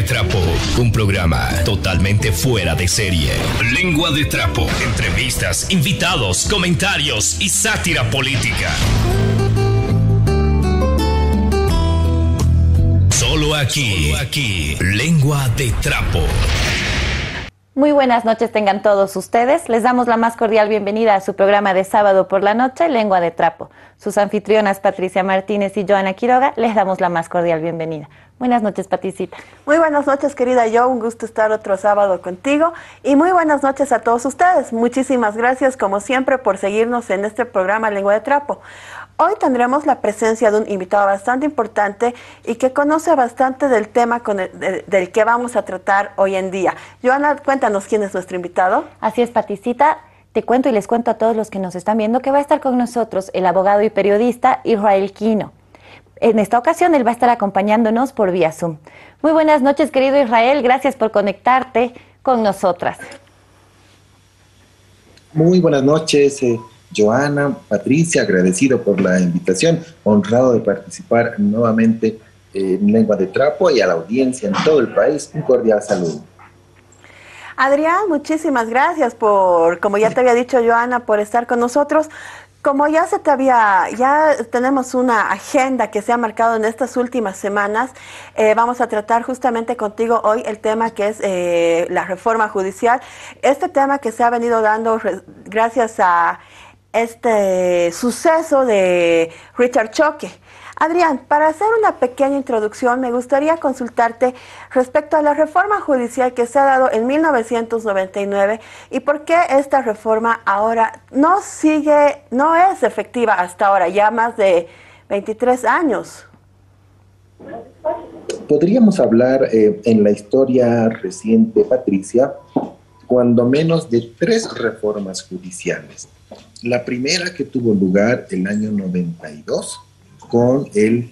Trapo, un programa totalmente fuera de serie. Lengua de Trapo, entrevistas, invitados, comentarios y sátira política. Solo aquí, Lengua de Trapo. Muy buenas noches tengan todos ustedes. Les damos la más cordial bienvenida a su programa de sábado por la noche, Lengua de Trapo. Sus anfitrionas Patricia Martínez y Joana Quiroga les damos la más cordial bienvenida. Buenas noches, Paticita. Muy buenas noches, querida Jo. Un gusto estar otro sábado contigo. Y muy buenas noches a todos ustedes. Muchísimas gracias, como siempre, por seguirnos en este programa Lengua de Trapo. Hoy tendremos la presencia de un invitado bastante importante y que conoce bastante del tema del que vamos a tratar hoy en día. Joana, cuéntanos quién es nuestro invitado. Así es, Paticita. Te cuento y les cuento a todos los que nos están viendo que va a estar con nosotros el abogado y periodista Israel Quino. En esta ocasión él va a estar acompañándonos por vía Zoom. Muy buenas noches, querido Israel. Gracias por conectarte con nosotras. Muy buenas noches, Joana, Patricia, agradecido por la invitación, honrado de participar nuevamente en Lengua de Trapo, y a la audiencia en todo el país, un cordial saludo. Adrián, muchísimas gracias por, como ya te había dicho Joana, por estar con nosotros. Como ya tenemos una agenda que se ha marcado en estas últimas semanas, vamos a tratar justamente contigo hoy el tema que es la reforma judicial. Este tema que se ha venido dando gracias a este suceso de Richard Choque. Adrián, para hacer una pequeña introducción, me gustaría consultarte respecto a la reforma judicial que se ha dado en 1999 y por qué esta reforma ahora no es efectiva hasta ahora, ya más de 23 años. Podríamos hablar en la historia reciente, Patricia, cuando menos de 3 reformas judiciales. La primera que tuvo lugar el año 92, con el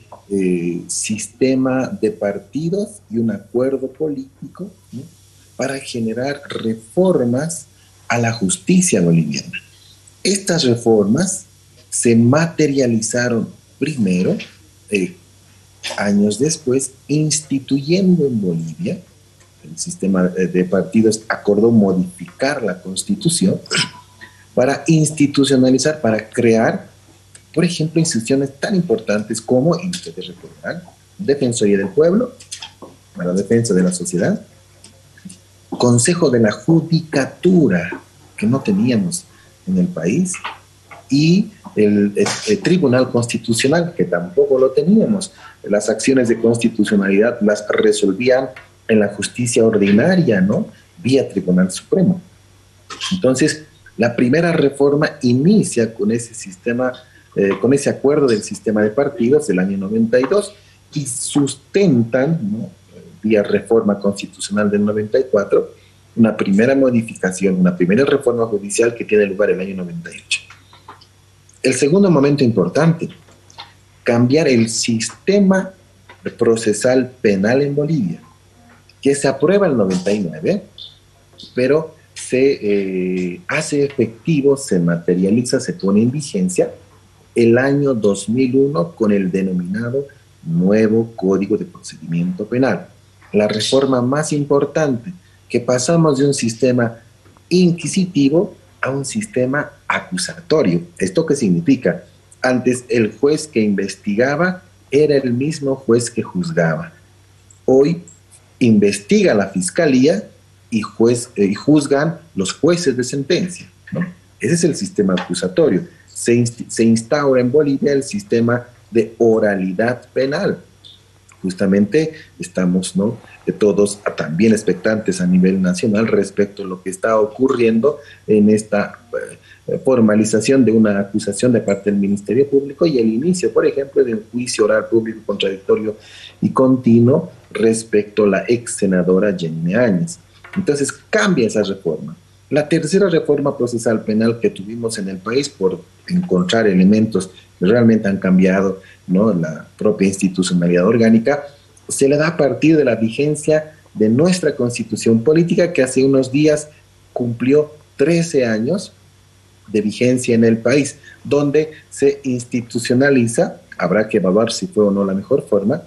sistema de partidos y un acuerdo político, ¿no?, para generar reformas a la justicia boliviana. Estas reformas se materializaron primero, años después, instituyendo en Bolivia, el sistema de partidos acordó modificar la Constitución para institucionalizar, para crear, por ejemplo, instituciones tan importantes como, y ustedes recordarán, Defensoría del Pueblo, para la defensa de la sociedad, Consejo de la Judicatura, que no teníamos en el país, y el Tribunal Constitucional, que tampoco lo teníamos. Las acciones de constitucionalidad las resolvían en la justicia ordinaria, ¿no?, vía Tribunal Supremo. Entonces, la primera reforma inicia con ese sistema, con ese acuerdo del sistema de partidos del año 92, y sustentan, ¿no?, vía reforma constitucional del 94, una primera modificación, una primera reforma judicial que tiene lugar el año 98. El segundo momento importante, cambiar el sistema procesal penal en Bolivia, que se aprueba en el 99, pero se hace efectivo, se materializa, se pone en vigencia el año 2001 con el denominado nuevo Código de Procedimiento Penal. La reforma más importante, que pasamos de un sistema inquisitivo a un sistema acusatorio. ¿Esto qué significa? Antes el juez que investigaba era el mismo juez que juzgaba. Hoy investiga la fiscalía y juzgan los jueces de sentencia, ¿no? Ese es el sistema acusatorio. Se instaura en Bolivia el sistema de oralidad penal. Justamente estamos, ¿no?, todos también expectantes a nivel nacional respecto a lo que está ocurriendo en esta formalización de una acusación de parte del Ministerio Público y el inicio, por ejemplo, de un juicio oral público contradictorio y continuo respecto a la ex senadora Yanine Áñez. Entonces cambia esa reforma. La tercera reforma procesal penal que tuvimos en el país, por encontrar elementos que realmente han cambiado, ¿no?, la propia institucionalidad orgánica, se le da a partir de la vigencia de nuestra Constitución Política, que hace unos días cumplió 13 años de vigencia en el país, donde se institucionaliza, habrá que evaluar si fue o no la mejor forma,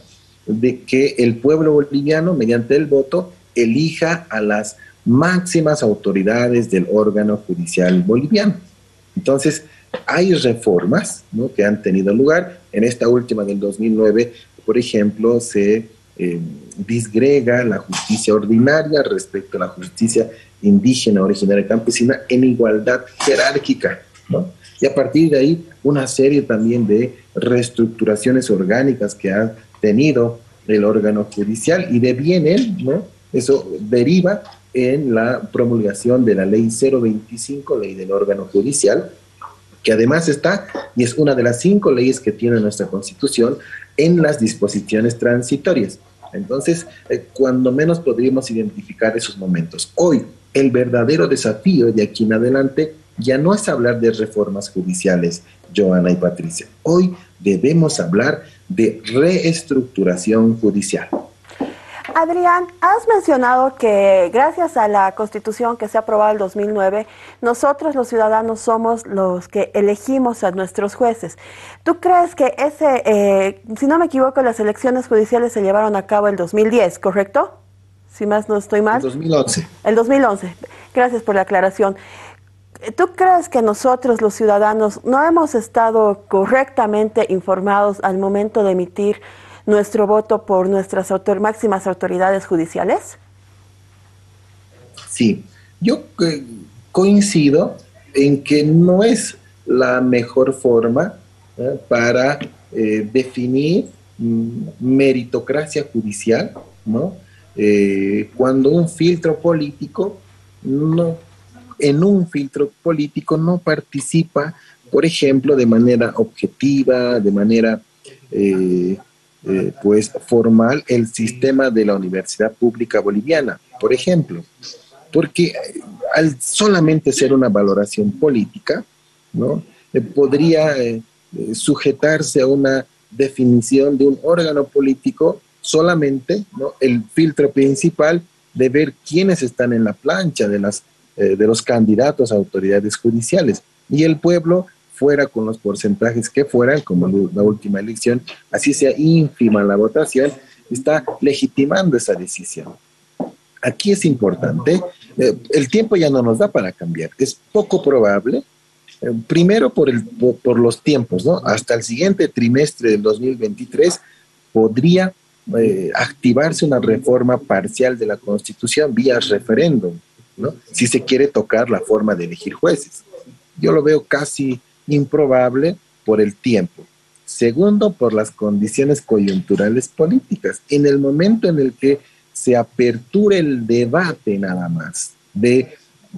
de que el pueblo boliviano, mediante el voto, elija a las máximas autoridades del órgano judicial boliviano. Entonces, hay reformas, ¿no?, que han tenido lugar. En esta última del 2009, por ejemplo, se disgrega la justicia ordinaria respecto a la justicia indígena, originaria, campesina, en igualdad jerárquica, ¿no? Y a partir de ahí, una serie también de reestructuraciones orgánicas que ha tenido el órgano judicial, y de bien él, ¿no?, eso deriva en la promulgación de la ley 025, ley del órgano judicial, que además está, y es una de las 5 leyes que tiene nuestra Constitución, en las disposiciones transitorias. Entonces, cuando menos podríamos identificar esos momentos. Hoy, el verdadero desafío de aquí en adelante ya no es hablar de reformas judiciales, Joana y Patricia. Hoy debemos hablar de reestructuración judicial. Adrián, has mencionado que gracias a la Constitución que se aprobó en el 2009, nosotros los ciudadanos somos los que elegimos a nuestros jueces. ¿Tú crees que si no me equivoco, las elecciones judiciales se llevaron a cabo el 2010, correcto? Si más no estoy mal. El 2011. El 2011. Gracias por la aclaración. ¿Tú crees que nosotros los ciudadanos no hemos estado correctamente informados al momento de emitir nuestro voto por nuestras máximas autoridades judiciales? Sí, yo coincido en que no es la mejor forma para definir meritocracia judicial, ¿no? Cuando un filtro político en un filtro político no participa, por ejemplo, de manera objetiva, de manera pues formal, el sistema de la Universidad Pública Boliviana, por ejemplo, porque al solamente ser una valoración política, ¿no?, podría sujetarse a una definición de un órgano político solamente, ¿no?, el filtro principal de ver quiénes están en la plancha de los candidatos a autoridades judiciales, y el pueblo, fuera con los porcentajes que fueran, como la última elección, así sea ínfima la votación, está legitimando esa decisión. Aquí es importante, el tiempo ya no nos da para cambiar, es poco probable, primero por los tiempos, ¿no? Hasta el siguiente trimestre del 2023 podría activarse una reforma parcial de la Constitución vía referéndum, ¿no?, si se quiere tocar la forma de elegir jueces. Yo lo veo casi improbable por el tiempo. Segundo, por las condiciones coyunturales políticas. En el momento en el que se aperture el debate nada más de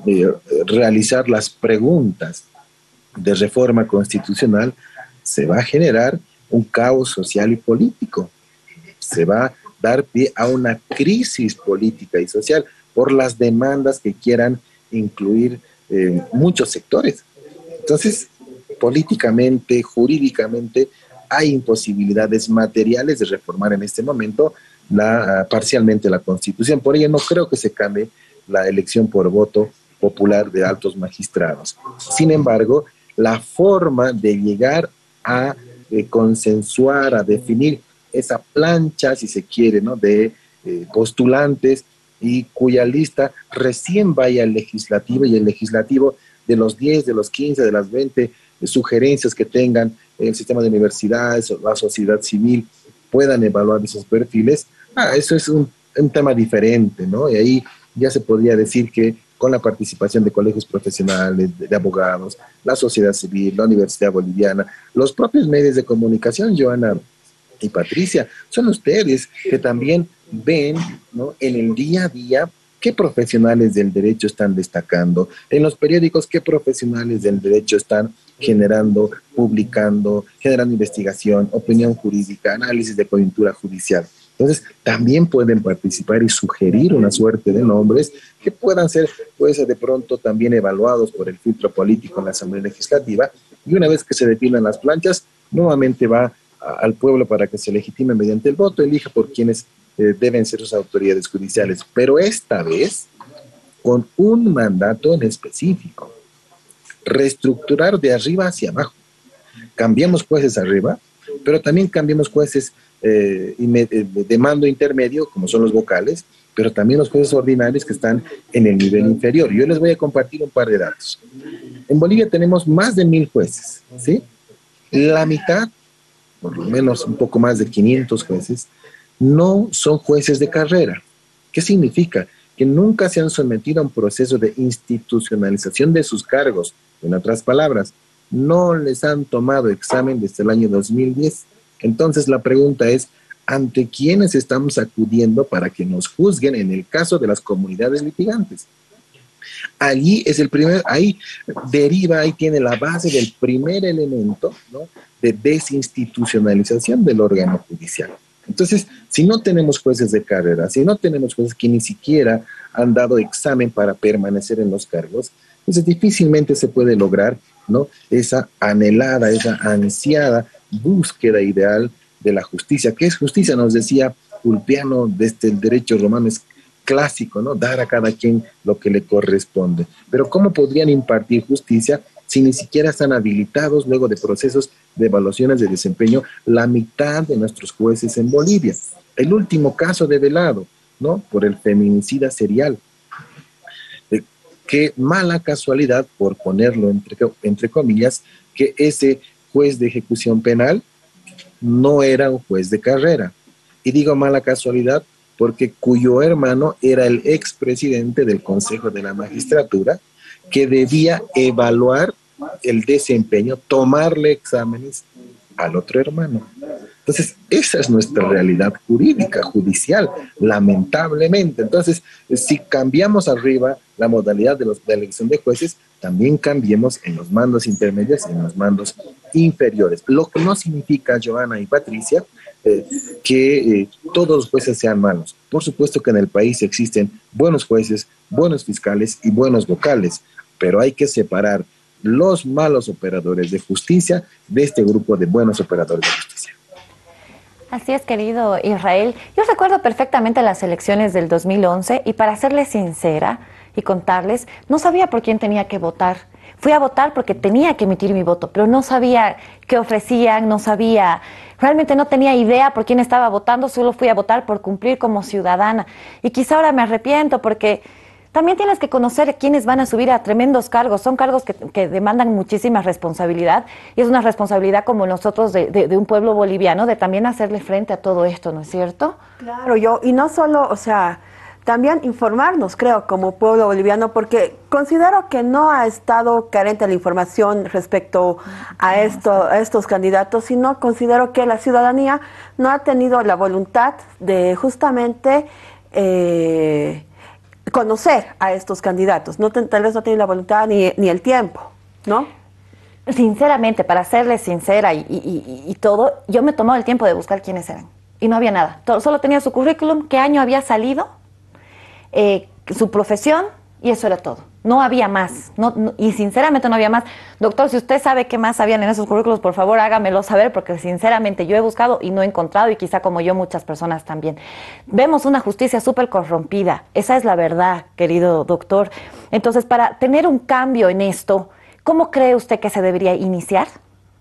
realizar las preguntas de reforma constitucional, se va a generar un caos social y político. Se va a dar pie a una crisis política y social por las demandas que quieran incluir muchos sectores. Entonces, políticamente, jurídicamente, hay imposibilidades materiales de reformar en este momento parcialmente la Constitución. Por ello, no creo que se cambie la elección por voto popular de altos magistrados. Sin embargo, la forma de llegar a consensuar, a definir esa plancha, si se quiere, ¿no?, de postulantes, y cuya lista recién vaya al legislativo, y el legislativo de los 10, de los 15, de las 20 sugerencias que tengan el sistema de universidades o la sociedad civil puedan evaluar esos perfiles, eso es un tema diferente, ¿no? Y ahí ya se podría decir que con la participación de colegios profesionales, de abogados, la sociedad civil, la Universidad Boliviana, los propios medios de comunicación, Joana y Patricia, son ustedes que también ven, ¿no?, en el día a día qué profesionales del derecho están destacando, en los periódicos qué profesionales del derecho están generando, publicando, generando investigación, opinión jurídica, análisis de coyuntura judicial. Entonces, también pueden participar y sugerir una suerte de nombres que puedan ser, pues, de pronto también evaluados por el filtro político en la Asamblea Legislativa, y una vez que se definan las planchas, nuevamente va al pueblo para que se legitime mediante el voto, elija por quienes deben ser sus autoridades judiciales, pero esta vez con un mandato en específico: reestructurar de arriba hacia abajo. Cambiamos jueces arriba, pero también cambiamos jueces de mando intermedio, como son los vocales, pero también los jueces ordinarios que están en el nivel inferior. Yo les voy a compartir un par de datos. En Bolivia tenemos más de 1.000 jueces, ¿sí? La mitad, por lo menos un poco más de 500 jueces, no son jueces de carrera. ¿Qué significa? Que nunca se han sometido a un proceso de institucionalización de sus cargos. En otras palabras, no les han tomado examen desde el año 2010. Entonces la pregunta es, ¿ante quiénes estamos acudiendo para que nos juzguen en el caso de las comunidades litigantes? Allí es el primer, ahí deriva, ahí tiene la base del primer elemento, ¿no?, de desinstitucionalización del órgano judicial. Entonces, si no tenemos jueces de carrera, si no tenemos jueces que ni siquiera han dado examen para permanecer en los cargos, entonces difícilmente se puede lograr, ¿no?, esa anhelada, esa ansiada búsqueda ideal de la justicia. ¿Qué es justicia? Nos decía Ulpiano, desde el derecho romano es clásico, ¿no?, dar a cada quien lo que le corresponde. Pero ¿cómo podrían impartir justicia si ni siquiera están habilitados luego de procesos de evaluaciones de desempeño la mitad de nuestros jueces en Bolivia? El último caso de Velado, ¿no?, por el feminicida serial. Qué mala casualidad, por ponerlo entre comillas, que ese juez de ejecución penal no era un juez de carrera. Y digo mala casualidad porque cuyo hermano era el expresidente del Consejo de la Magistratura, que debía evaluar el desempeño, tomarle exámenes al otro hermano. Entonces, esa es nuestra realidad jurídica, judicial, lamentablemente. Entonces, si cambiamos arriba la modalidad de la elección de jueces, también cambiemos en los mandos intermedios y en los mandos inferiores. Lo que no significa, Joana y Patricia, que todos los jueces sean malos. Por supuesto que en el país existen buenos jueces, buenos fiscales y buenos vocales, pero hay que separar los malos operadores de justicia de este grupo de buenos operadores de justicia. Así es, querido Israel. Yo recuerdo perfectamente las elecciones del 2011 y, para serles sincera y contarles, no sabía por quién tenía que votar. Fui a votar porque tenía que emitir mi voto, pero no sabía qué ofrecían, no sabía, realmente no tenía idea por quién estaba votando, solo fui a votar por cumplir como ciudadana. Y quizá ahora me arrepiento porque también tienes que conocer quiénes van a subir a tremendos cargos. Son cargos que demandan muchísima responsabilidad, y es una responsabilidad como nosotros de un pueblo boliviano, de también hacerle frente a todo esto, ¿no es cierto? Claro, y no solo, o sea, también informarnos, creo, como pueblo boliviano, porque considero que no ha estado carente la información respecto a estos candidatos, sino considero que la ciudadanía no ha tenido la voluntad de justamente conocer a estos candidatos. No, tal vez no tiene la voluntad ni el tiempo, ¿no? Sinceramente, para serles sincera y todo, yo me he tomado el tiempo de buscar quiénes eran y no había nada. Solo tenía su currículum, qué año había salido, su profesión, y eso era todo. No había más, y sinceramente no había más. Doctor, si usted sabe qué más habían en esos currículos, por favor hágamelo saber, porque sinceramente yo he buscado y no he encontrado, y quizá como yo muchas personas también. Vemos una justicia súper corrompida, esa es la verdad, querido doctor. Entonces, para tener un cambio en esto, ¿cómo cree usted que se debería iniciar?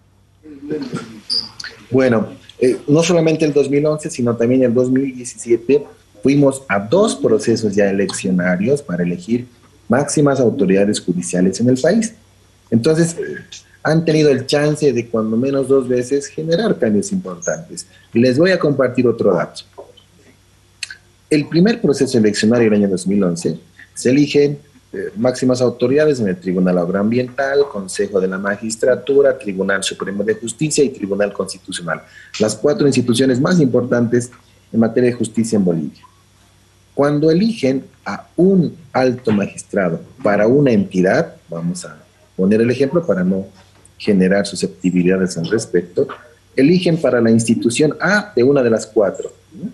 Bueno, no solamente el 2011, sino también el 2017, fuimos a 2 procesos ya eleccionarios para elegir máximas autoridades judiciales en el país. Entonces, han tenido el chance de cuando menos 2 veces generar cambios importantes. Y les voy a compartir otro dato. El primer proceso eleccionario del año 2011 se eligen máximas autoridades en el Tribunal Agroambiental, Consejo de la Magistratura, Tribunal Supremo de Justicia y Tribunal Constitucional. Las 4 instituciones más importantes en materia de justicia en Bolivia. Cuando eligen a un alto magistrado para una entidad, vamos a poner el ejemplo para no generar susceptibilidades al respecto, eligen para la institución A de una de las 4.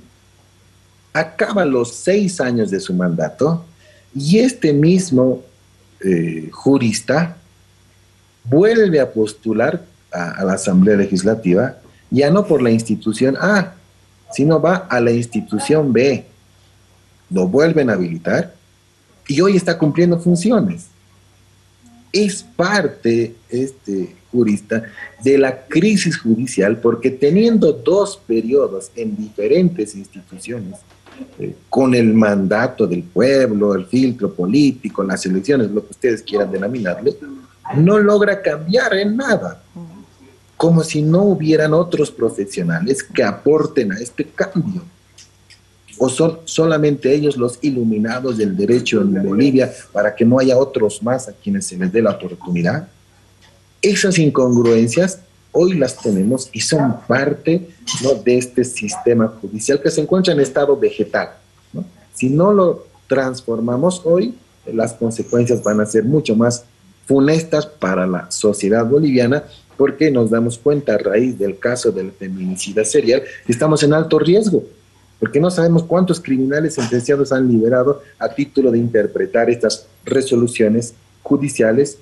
Acaba los 6 años de su mandato y este mismo jurista vuelve a postular a la Asamblea Legislativa, ya no por la institución A, sino va a la institución B. Lo vuelven a habilitar y hoy está cumpliendo funciones. Es parte, este jurista, de la crisis judicial, porque teniendo dos periodos en diferentes instituciones, con el mandato del pueblo, el filtro político, las elecciones, lo que ustedes quieran denominarle, no logra cambiar en nada, como si no hubieran otros profesionales que aporten a este cambio. ¿O son solamente ellos los iluminados del derecho en Bolivia para que no haya otros más a quienes se les dé la oportunidad? Esas incongruencias hoy las tenemos y son parte, ¿no?, de este sistema judicial que se encuentra en estado vegetal, ¿no? Si no lo transformamos hoy, las consecuencias van a ser mucho más funestas para la sociedad boliviana, porque nos damos cuenta a raíz del caso del feminicida serial que estamos en alto riesgo, porque no sabemos cuántos criminales sentenciados han liberado a título de interpretar estas resoluciones judiciales,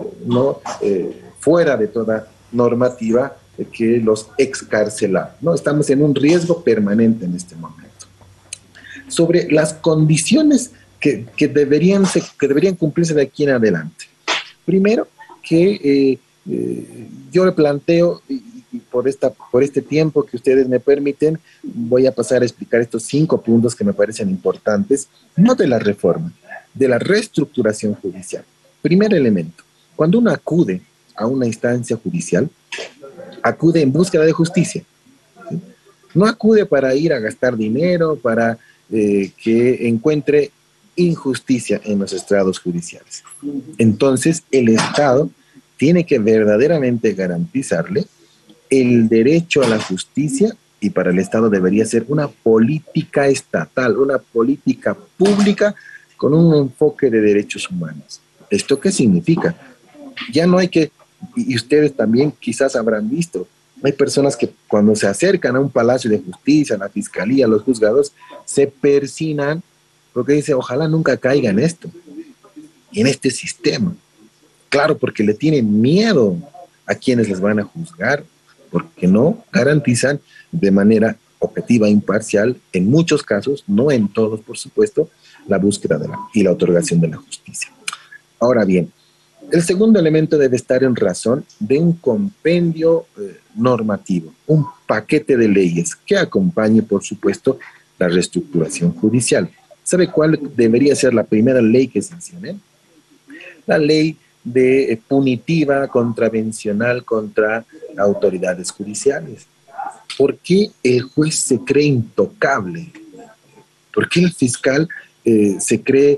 fuera de toda normativa que los excarcela, ¿no? Estamos en un riesgo permanente en este momento. Sobre las condiciones que deberían cumplirse de aquí en adelante. Primero, que yo le planteo, y por este tiempo que ustedes me permiten, voy a pasar a explicar estos 5 puntos que me parecen importantes, no de la reforma, de la reestructuración judicial. Primer elemento, cuando uno acude a una instancia judicial, acude en búsqueda de justicia, ¿sí? No acude para ir a gastar dinero, para que encuentre injusticia en los estrados judiciales. Entonces, el Estado tiene que verdaderamente garantizarle el derecho a la justicia, y para el Estado debería ser una política estatal, una política pública con un enfoque de derechos humanos. ¿Esto qué significa? Ya no hay que, y ustedes también quizás habrán visto, hay personas que cuando se acercan a un palacio de justicia, a la fiscalía, a los juzgados, se persignan porque dicen, ojalá nunca caiga en esto, en este sistema. Claro, porque le tienen miedo a quienes les van a juzgar, porque no garantizan de manera objetiva e imparcial, en muchos casos, no en todos, por supuesto, la búsqueda y la otorgación de la justicia. Ahora bien, el segundo elemento debe estar en razón de un compendio normativo, un paquete de leyes que acompañe, por supuesto, la reestructuración judicial. ¿Sabe cuál debería ser la primera ley que se sancione? La ley de punitiva contravencional contra autoridades judiciales. ¿Por qué el juez se cree intocable? ¿Por qué el fiscal se cree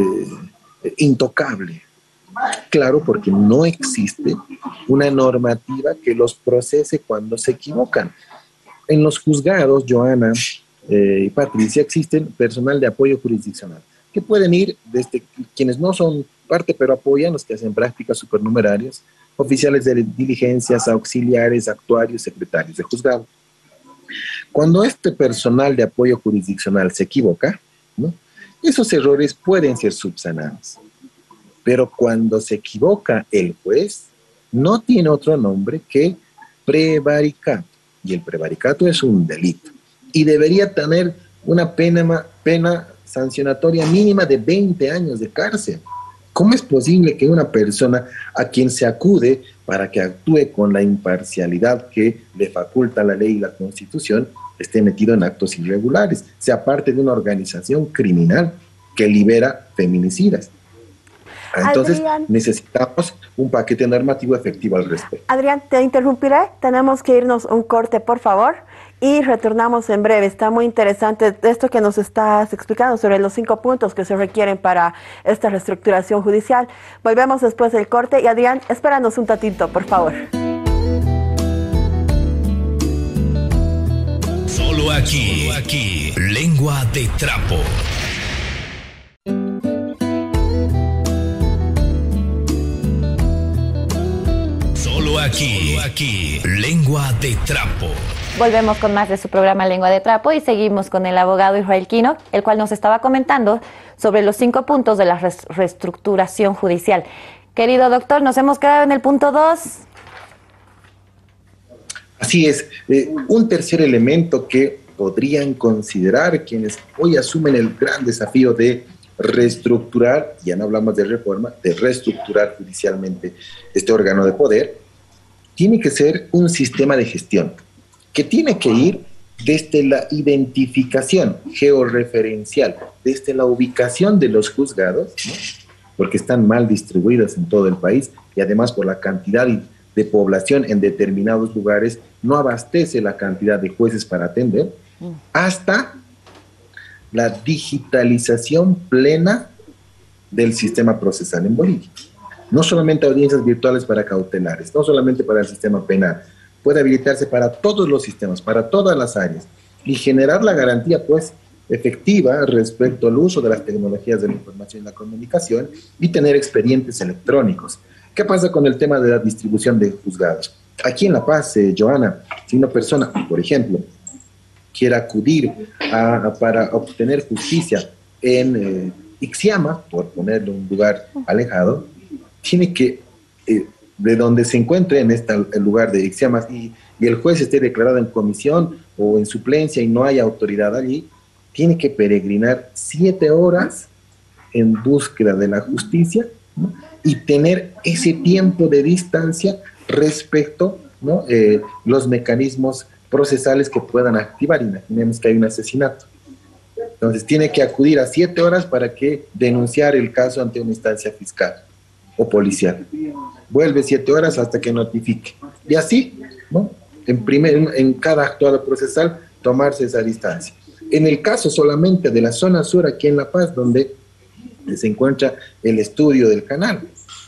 intocable? Claro, porque no existe una normativa que los procese cuando se equivocan. En los juzgados, Joana y Patricia, existen personal de apoyo jurisdiccional, que pueden ir desde quienes no son parte, pero apoyan, los que hacen prácticas supernumerarias, oficiales de diligencias, auxiliares, actuarios, secretarios de juzgado. Cuando este personal de apoyo jurisdiccional se equivoca, ¿no?, esos errores pueden ser subsanados. Pero cuando se equivoca el juez, no tiene otro nombre que prevaricato. Y el prevaricato es un delito. Y debería tener una pena sancionatoria mínima de 20 años de cárcel. ¿Cómo es posible que una persona a quien se acude para que actúe con la imparcialidad que le faculta la ley y la Constitución esté metido en actos irregulares, sea parte de una organización criminal que libera feminicidas? Entonces, Adrián, necesitamos un paquete normativo efectivo al respecto. Adrián, te interrumpiré. Tenemos que irnos un corte, por favor, y retornamos en breve. Está muy interesante esto que nos estás explicando sobre los 5 puntos que se requieren para esta reestructuración judicial. Volvemos después del corte. Y Adrián, espéranos un tatito, por favor. Solo aquí, Lengua de Trapo. Aquí, Lengua de Trapo. Volvemos con más de su programa Lengua de Trapo y seguimos con el abogado Israel Quino, el cual nos estaba comentando sobre los 5 puntos de la reestructuración judicial. Querido doctor, nos hemos quedado en el punto 2. Así es. Un tercer elemento que podrían considerar quienes hoy asumen el gran desafío de reestructurar, ya no hablamos de reforma, de reestructurar judicialmente este órgano de poder, tiene que ser un sistema de gestión que tiene que ir desde la identificación georreferencial, desde la ubicación de los juzgados, ¿no? Porque están mal distribuidos en todo el país y además por la cantidad de población en determinados lugares no abastece la cantidad de jueces para atender, hasta la digitalización plena del sistema procesal en Bolivia. No solamente audiencias virtuales para cautelares, no solamente para el sistema penal, puede habilitarse para todos los sistemas, para todas las áreas, y generar la garantía, pues, efectiva respecto al uso de las tecnologías de la información y la comunicación y tener expedientes electrónicos. ¿Qué pasa con el tema de la distribución de juzgados? Aquí en La Paz, Joana, si una persona, por ejemplo, quiere acudir para obtener justicia en Ixiama, por ponerle un lugar alejado, tiene que, de donde se encuentre en el lugar de Ixiama y el juez esté declarado en comisión o en suplencia y no haya autoridad allí, tiene que peregrinar 7 horas en búsqueda de la justicia, ¿no? Y tener ese tiempo de distancia respecto, ¿no? Los mecanismos procesales que puedan activar. Imaginemos que hay un asesinato. Entonces tiene que acudir a 7 horas para que denunciar el caso ante una instancia fiscal o policial. Vuelve 7 horas hasta que notifique. Y así, ¿no? En cada actuado procesal, tomarse esa distancia. En el caso solamente de la zona sur, aquí en La Paz, donde se encuentra el estudio del canal,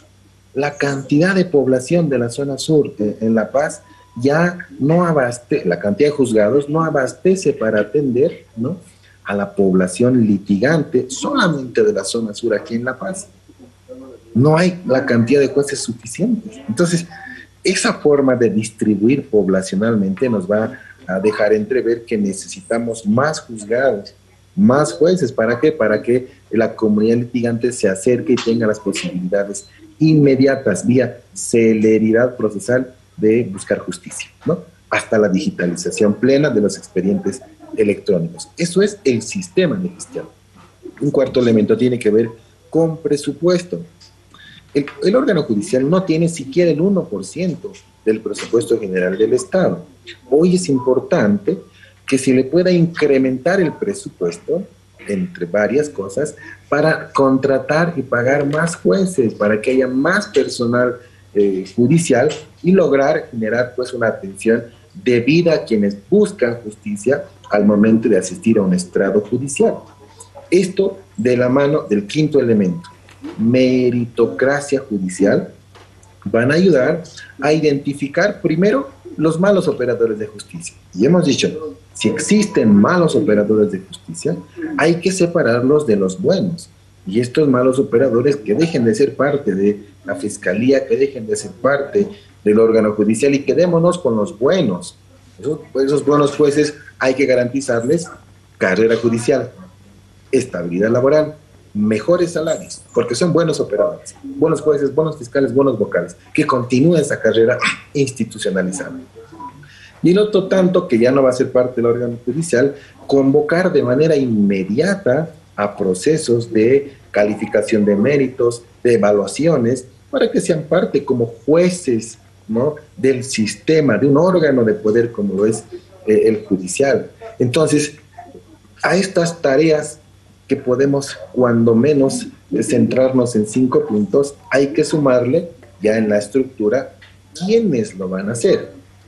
la cantidad de población de la zona sur en La Paz ya no abastece, la cantidad de juzgados no abastece para atender, ¿no?, a la población litigante solamente de la zona sur aquí en La Paz. No hay la cantidad de jueces suficientes. Entonces, esa forma de distribuir poblacionalmente nos va a dejar entrever que necesitamos más juzgados, más jueces. ¿Para qué? Para que la comunidad litigante se acerque y tenga las posibilidades inmediatas, vía celeridad procesal, de buscar justicia, ¿no? Hasta la digitalización plena de los expedientes electrónicos. Eso es el sistema de gestión. Un cuarto elemento tiene que ver con presupuesto. El órgano judicial no tiene siquiera el 1% del presupuesto general del Estado. Hoy es importante que se le pueda incrementar el presupuesto, entre varias cosas, para contratar y pagar más jueces, para que haya más personal judicial y lograr generar, pues, una atención debida a quienes buscan justicia al momento de asistir a un estrado judicial. Esto de la mano del quinto elemento, meritocracia judicial, van a ayudar a identificar primero los malos operadores de justicia. Y hemos dicho, si existen malos operadores de justicia, hay que separarlos de los buenos. Y estos malos operadores que dejen de ser parte de la fiscalía, que dejen de ser parte del órgano judicial y quedémonos con los buenos. Esos buenos jueces hay que garantizarles carrera judicial, estabilidad laboral, mejores salarios, porque son buenos operadores, buenos jueces, buenos fiscales, buenos vocales, que continúen esa carrera institucionalizada. Y el otro tanto, que ya no va a ser parte del órgano judicial, convocar de manera inmediata a procesos de calificación de méritos, de evaluaciones, para que sean parte como jueces, ¿no?, del sistema, de un órgano de poder como lo es el judicial. Entonces, a estas tareas que podemos, cuando menos, centrarnos en 5 puntos, hay que sumarle ya en la estructura quiénes lo van a hacer.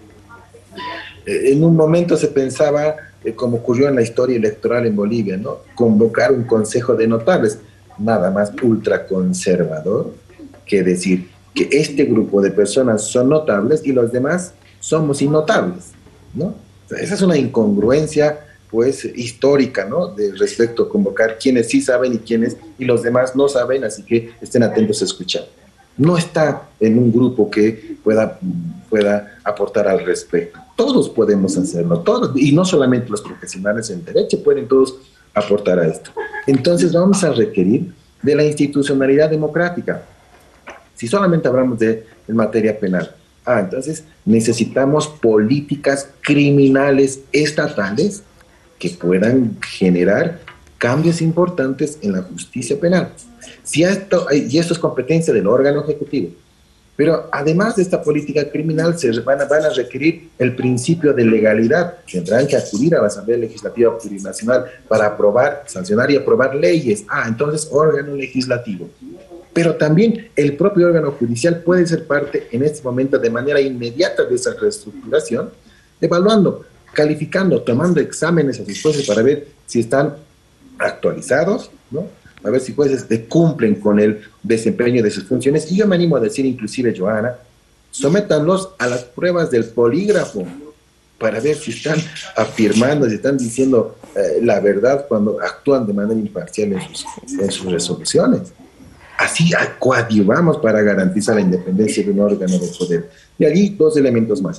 En un momento se pensaba, como ocurrió en la historia electoral en Bolivia, ¿no?, convocar un consejo de notables, nada más ultraconservador que decir que este grupo de personas son notables y los demás somos innotables, ¿no? O sea, esa es una incongruencia, pues, histórica, ¿no?, de respecto a convocar quienes sí saben y los demás no saben, así que estén atentos a escuchar. No está en un grupo que pueda aportar al respecto. Todos podemos hacerlo, todos, y no solamente los profesionales en derecho, pueden todos aportar a esto. Entonces vamos a requerir de la institucionalidad democrática. Si solamente hablamos de en materia penal, entonces necesitamos políticas criminales estatales que puedan generar cambios importantes en la justicia penal. Y esto es competencia del órgano ejecutivo. Pero además de esta política criminal, van a requerir el principio de legalidad. Tendrán que acudir a la Asamblea Legislativa Plurinacional para aprobar, sancionar y aprobar leyes. Entonces, órgano legislativo. Pero también el propio órgano judicial puede ser parte en este momento de manera inmediata de esa reestructuración, evaluando, calificando, tomando exámenes a sus jueces para ver si están actualizados, ¿no? A ver si jueces cumplen con el desempeño de sus funciones. Y yo me animo a decir, inclusive, Joana, sométanlos a las pruebas del polígrafo para ver si están afirmando, si están diciendo la verdad cuando actúan de manera imparcial en sus resoluciones. Así coadyuvamos para garantizar la independencia de un órgano de poder. Y allí dos elementos más.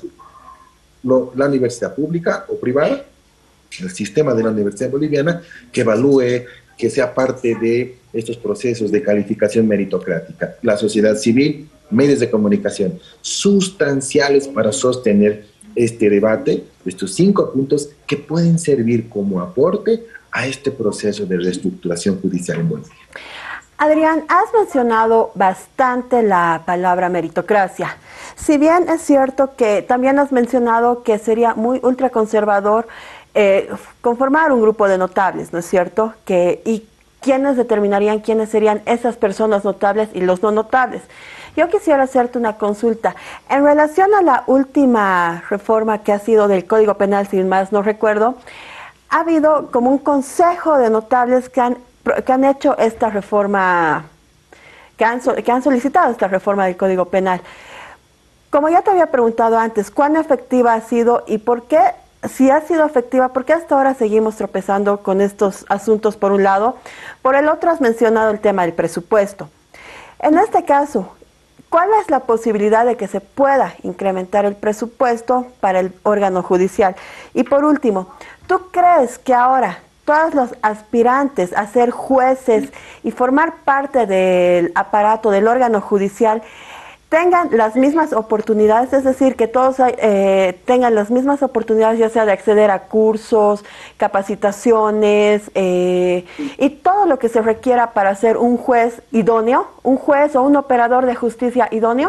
La universidad pública o privada, el sistema de la universidad boliviana, que evalúe, que sea parte de estos procesos de calificación meritocrática. La sociedad civil, medios de comunicación, sustanciales para sostener este debate, estos 5 puntos que pueden servir como aporte a este proceso de reestructuración judicial en Bolivia. Adrián, has mencionado bastante la palabra meritocracia. Si bien es cierto que también has mencionado que sería muy ultraconservador conformar un grupo de notables, ¿no es cierto? Y quiénes determinarían quiénes serían esas personas notables y los no notables. Yo quisiera hacerte una consulta. En relación a la última reforma que ha sido del Código Penal, sin más no recuerdo, ha habido como un consejo de notables que han hecho esta reforma, que han solicitado esta reforma del Código Penal. Como ya te había preguntado antes, ¿cuán efectiva ha sido y por qué, si ha sido efectiva, por qué hasta ahora seguimos tropezando con estos asuntos por un lado? Por el otro has mencionado el tema del presupuesto. En este caso, ¿cuál es la posibilidad de que se pueda incrementar el presupuesto para el órgano judicial? Y por último, ¿tú crees que ahora todos los aspirantes a ser jueces y formar parte del aparato del órgano judicial tengan las mismas oportunidades, es decir, que todos tengan las mismas oportunidades, ya sea de acceder a cursos, capacitaciones y todo lo que se requiera para ser un juez idóneo, un juez o un operador de justicia idóneo?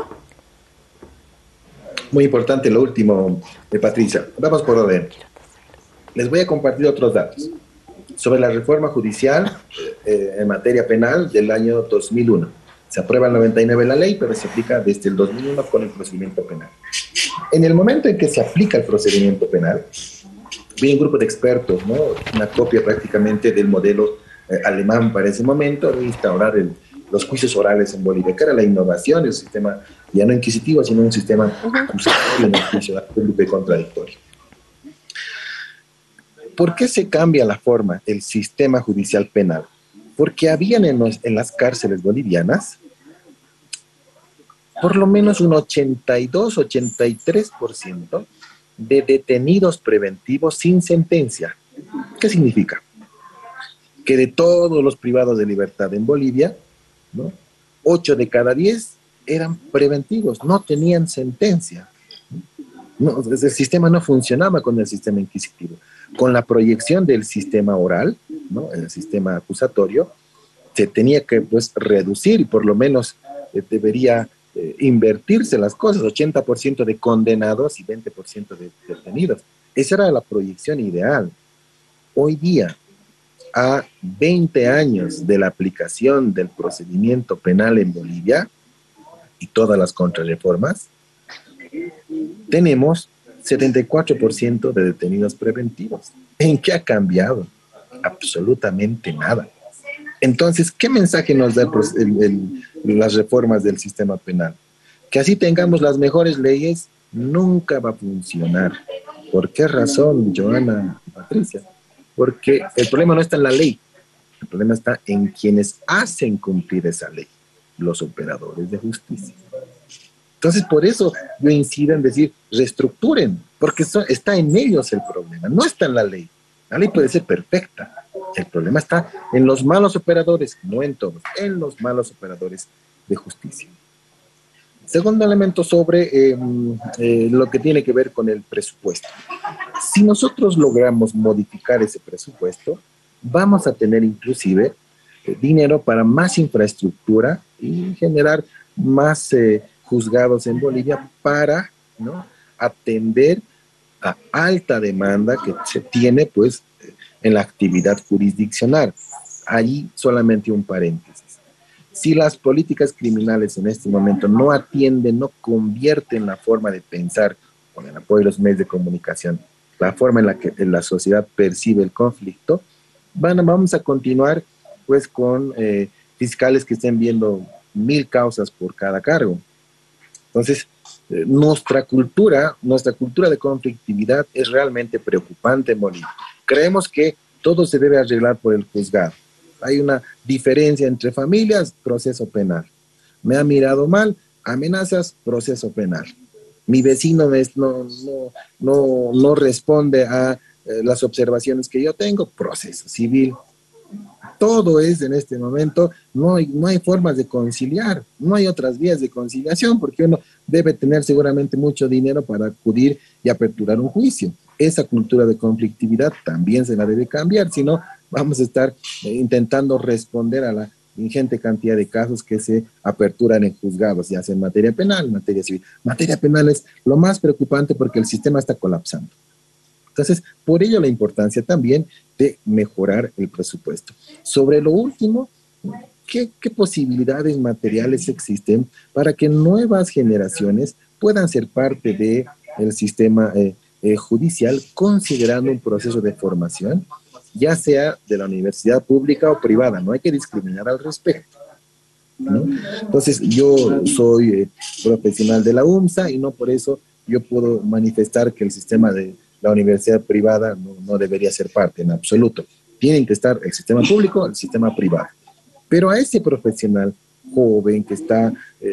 Muy importante lo último, Patricia. Vamos por orden. Les voy a compartir otros datos sobre la reforma judicial en materia penal del año 2001. Se aprueba en 99 la ley, pero se aplica desde el 2001 con el procedimiento penal. En el momento en que se aplica el procedimiento penal, viene un grupo de expertos, ¿no? Una copia prácticamente del modelo alemán para ese momento, de instaurar los juicios orales en Bolivia, que era la innovación del sistema, ya no inquisitivo, sino un sistema acusatorio en el juicio público y contradictorio. ¿Por qué se cambia la forma, el sistema judicial penal? Porque habían en las cárceles bolivianas por lo menos un 82-83% de detenidos preventivos sin sentencia. ¿Qué significa? Que de todos los privados de libertad en Bolivia, ¿no?, 8 de cada 10 eran preventivos, no tenían sentencia. No, el sistema no funcionaba con el sistema inquisitivo. Con la proyección del sistema oral, ¿no?, el sistema acusatorio, se tenía que reducir y por lo menos debería invertirse las cosas, 80% de condenados y 20% de detenidos. Esa era la proyección ideal. Hoy día, a 20 años de la aplicación del procedimiento penal en Bolivia y todas las contrarreformas, tenemos 74% de detenidos preventivos. ¿En qué ha cambiado? Absolutamente nada. Entonces, ¿qué mensaje nos da las reformas del sistema penal? Que así tengamos las mejores leyes, nunca va a funcionar. ¿Por qué razón, Joana y Patricia? Porque el problema no está en la ley, el problema está en quienes hacen cumplir esa ley, los operadores de justicia. Entonces, por eso yo incido en decir, reestructuren, porque está en ellos el problema, no está en la ley. La ley puede ser perfecta. El problema está en los malos operadores, no en todos, en los malos operadores de justicia. Segundo elemento sobre lo que tiene que ver con el presupuesto. Si nosotros logramos modificar ese presupuesto, vamos a tener inclusive dinero para más infraestructura y generar más juzgados en Bolivia para, ¿no?, atender a alta demanda que se tiene pues en la actividad jurisdiccional. Allí solamente un paréntesis. Si las políticas criminales en este momento no atienden, no convierten la forma de pensar con el apoyo de los medios de comunicación, la forma en la que la sociedad percibe el conflicto, vamos a continuar pues con fiscales que estén viendo 1000 causas por cada cargo. Entonces, nuestra cultura de conflictividad es realmente preocupante en Bolivia. Creemos que todo se debe arreglar por el juzgado. Hay una diferencia entre familias, proceso penal. Me ha mirado mal, amenazas, proceso penal. Mi vecino no responde a las observaciones que yo tengo, proceso civil. Todo es en este momento, no hay formas de conciliar, no hay otras vías de conciliación, porque uno debe tener seguramente mucho dinero para acudir y aperturar un juicio. Esa cultura de conflictividad también se la debe cambiar, si no vamos a estar intentando responder a la ingente cantidad de casos que se aperturan en juzgados, ya sea en materia penal, en materia civil. Materia penal es lo más preocupante porque el sistema está colapsando. Entonces, por ello la importancia también de mejorar el presupuesto. Sobre lo último, ¿qué posibilidades materiales existen para que nuevas generaciones puedan ser parte del sistema judicial, considerando un proceso de formación, ya sea de la universidad pública o privada? No hay que discriminar al respecto, ¿no? Entonces, yo soy profesional de la UMSA y no por eso yo puedo manifestar que el sistema de la universidad privada no debería ser parte en absoluto. Tienen que estar el sistema público, el sistema privado. Pero a ese profesional joven que está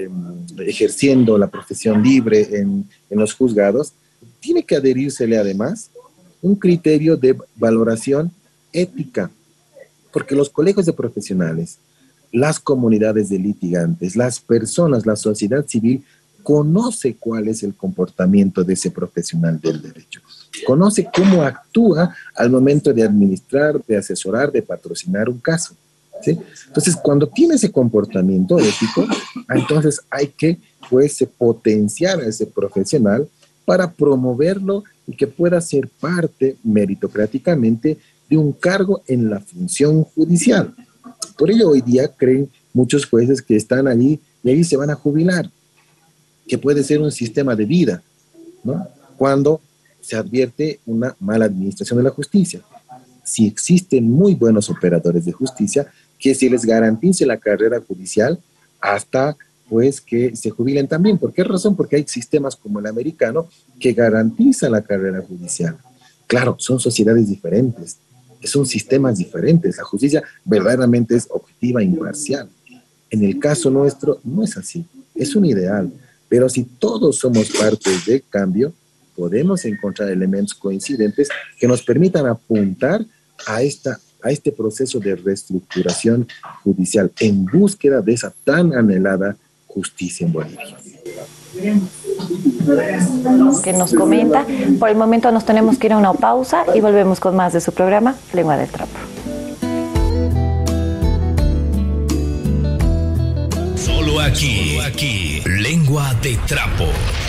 ejerciendo la profesión libre en los juzgados, tiene que adherírsele además un criterio de valoración ética, porque los colegios de profesionales, las comunidades de litigantes, las personas, la sociedad civil, conoce cuál es el comportamiento de ese profesional del derecho, conoce cómo actúa al momento de administrar, de asesorar, de patrocinar un caso, ¿sí? Entonces, cuando tiene ese comportamiento ético, entonces hay que pues potenciar a ese profesional para promoverlo y que pueda ser parte meritocráticamente de un cargo en la función judicial. Por ello hoy día creen muchos jueces que están allí y ahí se van a jubilar, que puede ser un sistema de vida, ¿no?, cuando se advierte una mala administración de la justicia. Si existen muy buenos operadores de justicia, que se les garantice la carrera judicial hasta pues que se jubilen también. ¿Por qué razón? Porque hay sistemas como el americano que garantizan la carrera judicial. Claro, son sociedades diferentes, son sistemas diferentes. La justicia verdaderamente es objetiva e imparcial. En el caso nuestro no es así, es un ideal. Pero si todos somos parte del cambio, podemos encontrar elementos coincidentes que nos permitan apuntar a este proceso de reestructuración judicial en búsqueda de esa tan anhelada justicia en Bolivia. Que nos comenta. Por el momento nos tenemos que ir a una pausa y volvemos con más de su programa Lengua de Trapo. Solo aquí, Lengua de Trapo.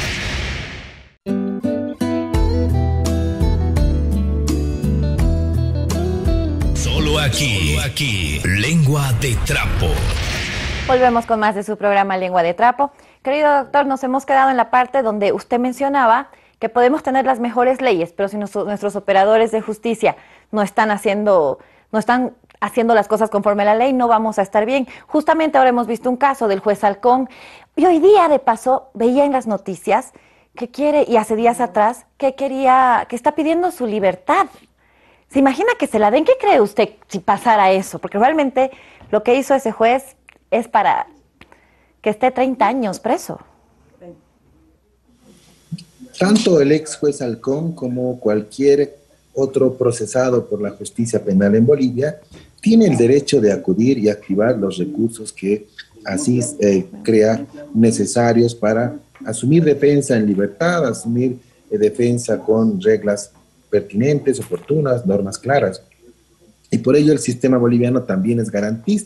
Solo aquí, Lengua de Trapo. Volvemos con más de su programa Lengua de Trapo. Querido doctor, nos hemos quedado en la parte donde usted mencionaba que podemos tener las mejores leyes, pero si nuestros operadores de justicia no están haciendo las cosas conforme a la ley, no vamos a estar bien. Justamente ahora hemos visto un caso del juez Halcón y hoy día, de paso, veía en las noticias que quiere, y hace días atrás, que está pidiendo su libertad. ¿Se imagina que se la den? ¿Qué cree usted si pasara eso? Porque realmente lo que hizo ese juez es para que esté 30 años preso. Tanto el ex juez Halcón como cualquier otro procesado por la justicia penal en Bolivia tiene el derecho de acudir y activar los recursos que así crea necesarios para asumir defensa en libertad, asumir defensa con reglas pertinentes, oportunas, normas claras. Y por ello el sistema boliviano también es garantista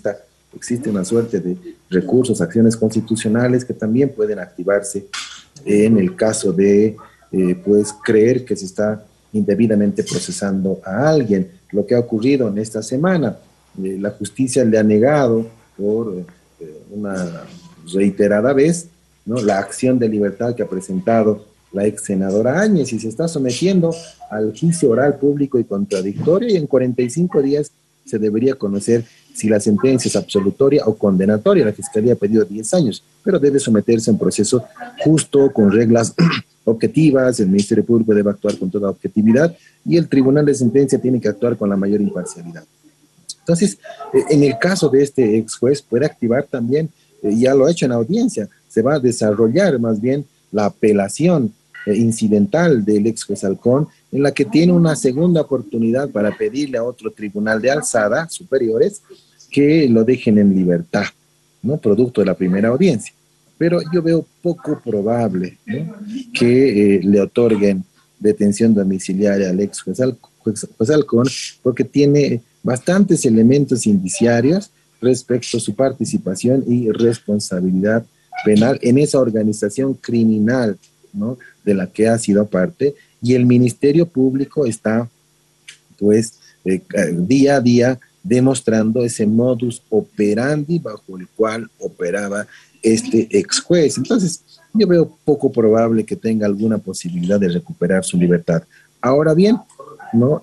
existe una suerte de recursos, acciones constitucionales que también pueden activarse en el caso de pues creer que se está indebidamente procesando a alguien. Lo que ha ocurrido en esta semana, la justicia le ha negado por una reiterada vez, ¿no?, la acción de libertad que ha presentado la ex senadora Áñez, y se está sometiendo al juicio oral público y contradictorio, y en 45 días se debería conocer si la sentencia es absolutoria o condenatoria. La Fiscalía ha pedido 10 años, pero debe someterse a un proceso justo, con reglas objetivas. El Ministerio Público debe actuar con toda objetividad y el Tribunal de Sentencia tiene que actuar con la mayor imparcialidad. Entonces, en el caso de este ex juez, puede activar también, ya lo ha hecho en audiencia, se va a desarrollar más bien la apelación incidental del ex juez Halcón, en la que tiene una segunda oportunidad para pedirle a otro tribunal de alzada, superiores, que lo dejen en libertad, ¿no?, producto de la primera audiencia. Pero yo veo poco probable, ¿no?, que le otorguen detención domiciliaria al ex juez Halcón, porque tiene bastantes elementos indiciarios respecto a su participación y responsabilidad penal en esa organización criminal, ¿no?, de la que ha sido parte, y el Ministerio Público está, pues, día a día demostrando ese modus operandi bajo el cual operaba este ex juez. Entonces, yo veo poco probable que tenga alguna posibilidad de recuperar su libertad. Ahora bien, ¿no?,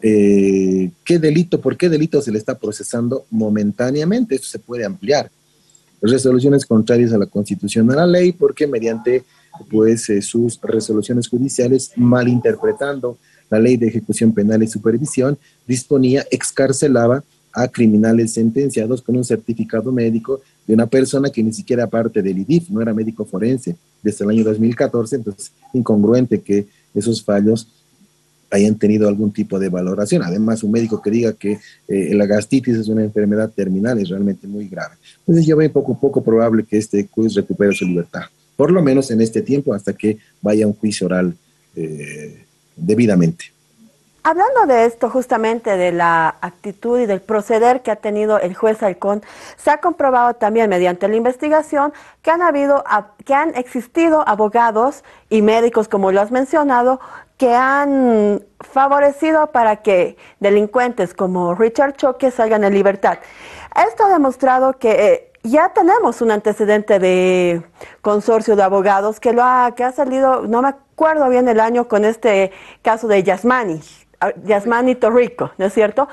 ¿por qué delito se le está procesando momentáneamente? Esto se puede ampliar. Resoluciones contrarias a la Constitución, a la ley, porque mediante pues sus resoluciones judiciales, malinterpretando la Ley de Ejecución Penal y Supervisión, excarcelaba a criminales sentenciados con un certificado médico de una persona que ni siquiera era parte del IDIF, no era médico forense desde el año 2014, entonces incongruente que esos fallos hayan tenido algún tipo de valoración. Además, un médico que diga que la gastritis es una enfermedad terminal es realmente muy grave. Entonces yo veo poco probable que este juez recupere su libertad, por lo menos en este tiempo, hasta que vaya a un juicio oral debidamente. Hablando de esto, justamente de la actitud y del proceder que ha tenido el juez Halcón, se ha comprobado también mediante la investigación que han existido abogados y médicos, como lo has mencionado, que han favorecido para que delincuentes como Richard Choque salgan en libertad. Esto ha demostrado que ya tenemos un antecedente de consorcio de abogados que ha salido, no me acuerdo bien el año, con este caso de Yasmani Torrico, ¿no es cierto?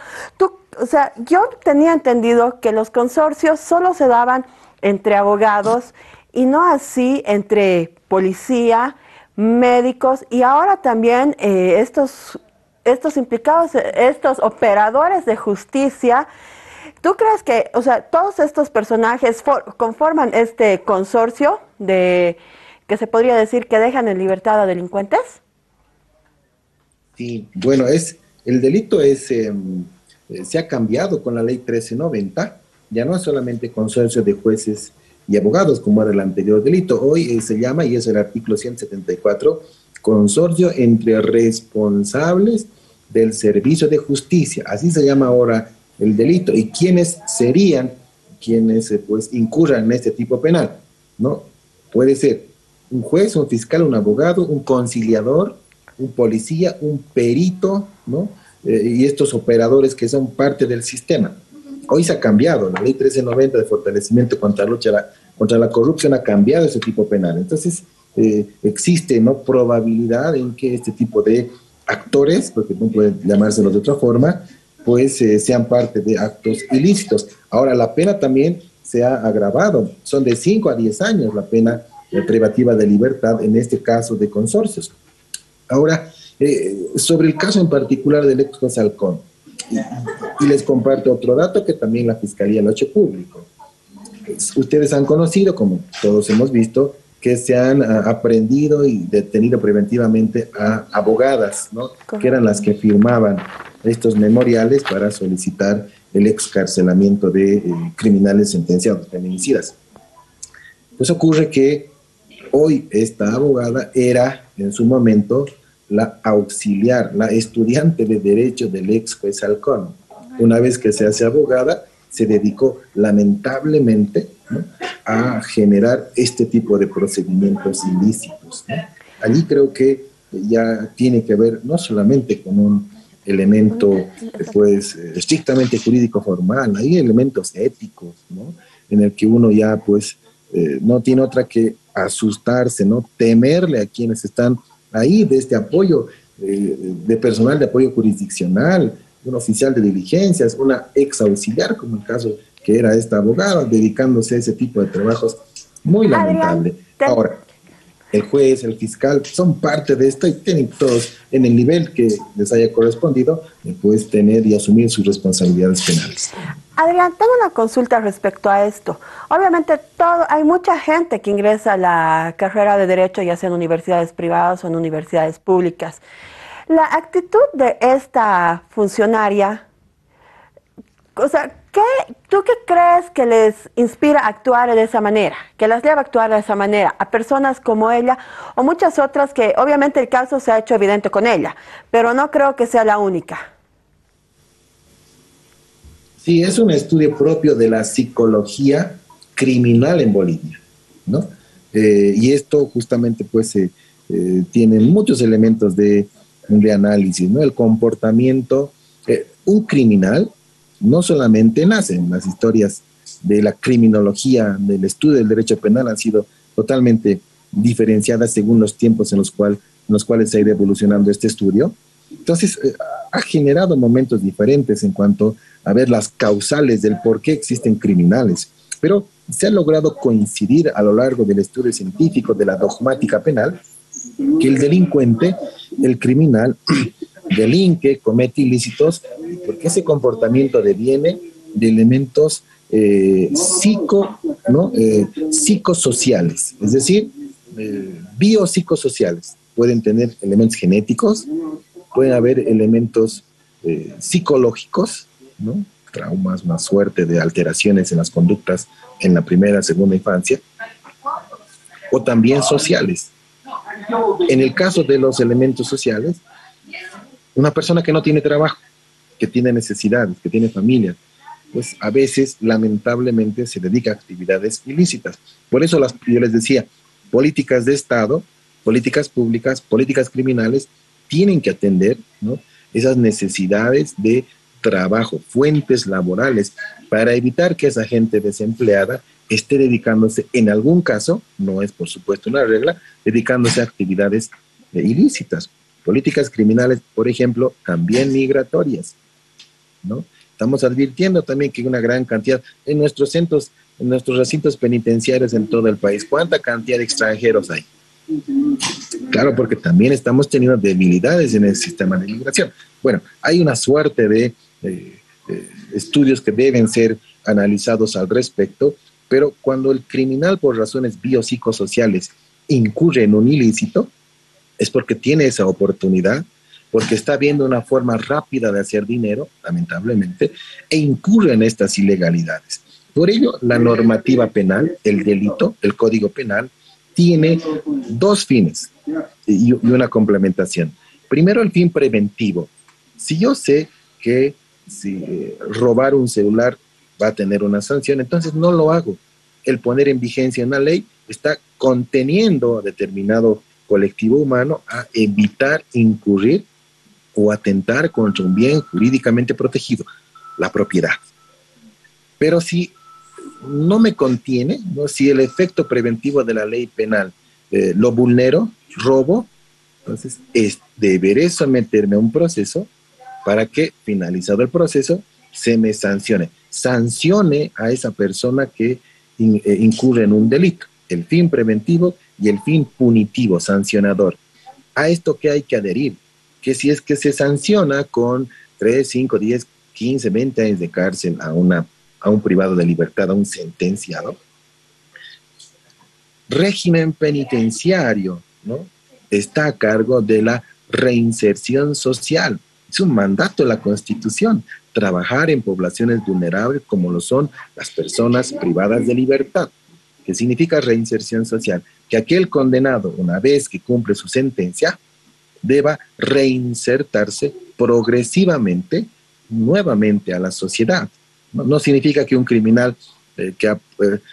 Yo tenía entendido que los consorcios solo se daban entre abogados y no así entre policía, médicos, y ahora también estos implicados, estos operadores de justicia. ¿Tú crees que, todos estos personajes conforman este consorcio que se podría decir que dejan en libertad a delincuentes? Sí, bueno, el delito se ha cambiado con la ley 1390, ya no es solamente consorcio de jueces y abogados como era el anterior delito. Hoy se llama, y es el artículo 174, consorcio entre responsables del servicio de justicia. Así se llama ahora el delito. ¿Y quiénes serían quienes pues incurran en este tipo penal? ¿No? Puede ser un juez, un fiscal, un abogado, un conciliador, un policía, un perito, ¿no? Y estos operadores que son parte del sistema. Hoy se ha cambiado, la ley 1390 de fortalecimiento contra la corrupción ha cambiado ese tipo penal. Entonces, existe, ¿no?, probabilidad en que este tipo de actores, porque no puede llamárselos de otra forma, pues sean parte de actos ilícitos. Ahora, la pena también se ha agravado, son de 5 a 10 años la pena privativa de libertad en este caso de consorcios. Ahora, sobre el caso en particular del ex juez Halcón, y les comparto otro dato que también la Fiscalía lo ha hecho público. Ustedes han conocido, como todos hemos visto, que se han aprendido y detenido preventivamente a abogadas, ¿no?, que eran las que firmaban estos memoriales para solicitar el excarcelamiento de criminales sentenciados, feminicidas. Pues ocurre que hoy esta abogada era en su momento la auxiliar, la estudiante de Derecho del ex juez Halcón. Una vez que se hace abogada, se dedicó lamentablemente, ¿no?, a generar este tipo de procedimientos ilícitos, ¿no? Allí creo que ya tiene que ver no solamente con un elemento pues estrictamente jurídico formal, hay elementos éticos, ¿no?, en el que uno ya pues no tiene otra que asustarse, ¿no?, temerle a quienes están ahí de este apoyo de personal de apoyo jurisdiccional, un oficial de diligencias, una ex auxiliar, como el caso que era esta abogada, dedicándose a ese tipo de trabajos. Muy lamentable. Ahora, el juez, el fiscal, son parte de esto y tienen todos, en el nivel que les haya correspondido, pues tener y asumir sus responsabilidades penales. Adrián, tengo una consulta respecto a esto. Obviamente hay mucha gente que ingresa a la carrera de Derecho, ya sea en universidades privadas o en universidades públicas. La actitud de esta funcionaria, o sea, ¿tú qué crees que les inspira a actuar de esa manera? Que las lleva a actuar de esa manera a personas como ella o muchas otras que obviamente el caso se ha hecho evidente con ella, pero no creo que sea la única. Sí, es un estudio propio de la psicología criminal en Bolivia, ¿no? Y esto justamente pues tiene muchos elementos de análisis, ¿no? El comportamiento, un criminal no solamente nace en las historias de la criminología, del estudio del derecho penal, han sido totalmente diferenciadas según los tiempos en los cuales se ha ido evolucionando este estudio. Entonces, ha generado momentos diferentes en cuanto a ver las causales del por qué existen criminales, pero se ha logrado coincidir a lo largo del estudio científico de la dogmática penal que el delincuente, el criminal, delinque, comete ilícitos, porque ese comportamiento deviene de elementos psicosociales, es decir, biopsicosociales. Pueden tener elementos genéticos, pueden haber elementos psicológicos, ¿no?, traumas, una suerte de alteraciones en las conductas en la primera, segunda infancia, o también sociales. En el caso de los elementos sociales, una persona que no tiene trabajo, que tiene necesidades, que tiene familia, pues a veces lamentablemente se dedica a actividades ilícitas. Por eso yo les decía, políticas de Estado, políticas públicas, políticas criminales, tienen que atender, ¿no?, esas necesidades de trabajo, fuentes laborales, para evitar que esa gente desempleada esté dedicándose, en algún caso, no es por supuesto una regla, dedicándose a actividades ilícitas. Políticas criminales, por ejemplo, también migratorias, ¿no? Estamos advirtiendo también que una gran cantidad en nuestros centros, en nuestros recintos penitenciarios en todo el país, ¿cuánta cantidad de extranjeros hay? Claro, porque también estamos teniendo debilidades en el sistema de inmigración. Bueno, hay una suerte de estudios que deben ser analizados al respecto, pero cuando el criminal por razones biopsicosociales incurre en un ilícito, es porque tiene esa oportunidad, porque está viendo una forma rápida de hacer dinero, lamentablemente, e incurre en estas ilegalidades. Por ello, la normativa penal, el delito, el Código Penal, tiene dos fines y una complementación. Primero, el fin preventivo. Si yo sé que si robar un celular va a tener una sanción, entonces no lo hago. El poner en vigencia una ley está conteniendo a determinado colectivo humano a evitar incurrir o atentar contra un bien jurídicamente protegido, la propiedad. Pero si no me contiene, ¿no?, si el efecto preventivo de la ley penal lo vulnero, robo, entonces deberé someterme a un proceso para que, finalizado el proceso, se me sancione a esa persona que incurre en un delito. El fin preventivo y el fin punitivo, sancionador. A esto que hay que adherir, que si es que se sanciona con 3, 5, 10, 15, 20 años de cárcel a un privado de libertad, a un sentenciado, régimen penitenciario, ¿no?, está a cargo de la reinserción social. Es un mandato de la Constitución, trabajar en poblaciones vulnerables como lo son las personas privadas de libertad. ¿Qué significa reinserción social? Que aquel condenado, una vez que cumple su sentencia, deba reinsertarse progresivamente nuevamente a la sociedad. No significa que un criminal que ha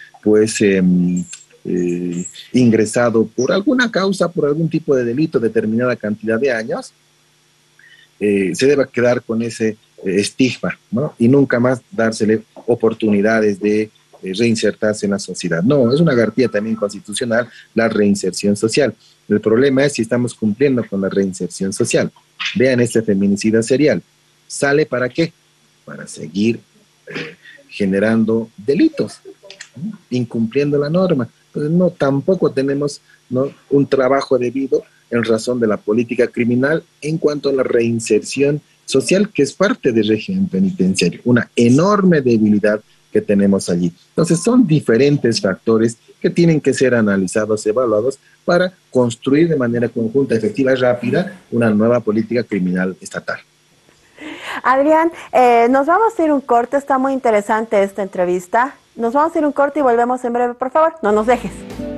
ingresado por alguna causa, por algún tipo de delito, determinada cantidad de años, se deba quedar con ese estigma, ¿no? Y nunca más dársele oportunidades de reinsertarse en la sociedad. No, es una garantía también constitucional la reinserción social. El problema es si estamos cumpliendo con la reinserción social. Vean este feminicida serial. ¿Sale para qué? Para seguir generando delitos, ¿no? Incumpliendo la norma. Entonces, no, tampoco tenemos, ¿no?, un trabajo debido en razón de la política criminal en cuanto a la reinserción social, que es parte del régimen penitenciario, una enorme debilidad que tenemos allí. Entonces, son diferentes factores que tienen que ser analizados, evaluados, para construir de manera conjunta, efectiva y rápida una nueva política criminal estatal. Adrián, nos vamos a ir un corte, está muy interesante esta entrevista. Nos vamos a ir un corte y volvemos en breve, por favor, no nos dejes.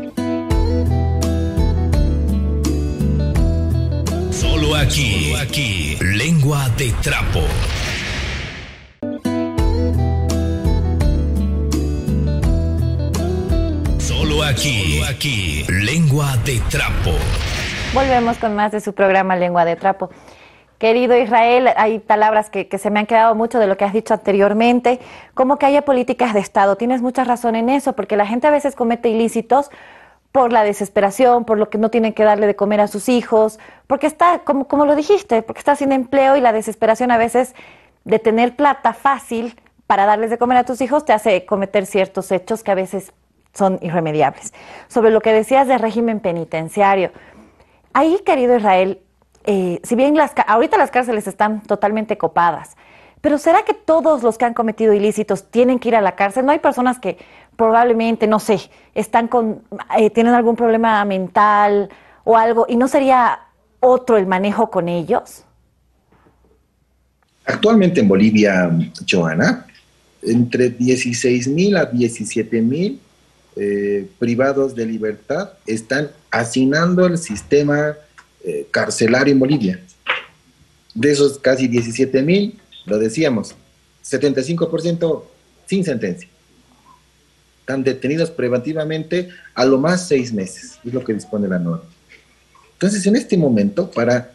Solo aquí, Lengua de Trapo. Solo aquí, Lengua de Trapo. Volvemos con más de su programa Lengua de Trapo. Querido Israel, hay palabras que se me han quedado mucho de lo que has dicho anteriormente, como que haya políticas de Estado. Tienes mucha razón en eso, porque la gente a veces comete ilícitos por la desesperación, por lo que no tienen que darle de comer a sus hijos, porque está, como lo dijiste, porque está sin empleo, y la desesperación a veces de tener plata fácil para darles de comer a tus hijos te hace cometer ciertos hechos que a veces son irremediables. Sobre lo que decías del régimen penitenciario, ahí, querido Israel, si bien ahorita las cárceles están totalmente copadas, pero ¿será que todos los que han cometido ilícitos tienen que ir a la cárcel? ¿No hay personas que probablemente, no sé, tienen algún problema mental o algo, y no sería otro el manejo con ellos? Actualmente en Bolivia, Joana, entre 16.000 a 17.000 privados de libertad están hacinando el sistema carcelario en Bolivia. De esos casi 17.000, lo decíamos, 75% sin sentencia. Están detenidos preventivamente a lo más 6 meses, es lo que dispone la norma. Entonces, en este momento, para